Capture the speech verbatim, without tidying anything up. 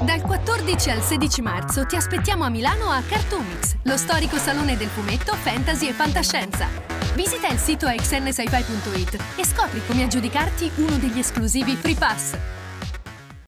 Dal quattordici al sedici marzo ti aspettiamo a Milano a Cartoomix, lo storico salone del fumetto, fantasy e fantascienza. Visita il sito x n sci fi punto it e scopri come aggiudicarti uno degli esclusivi Free Pass.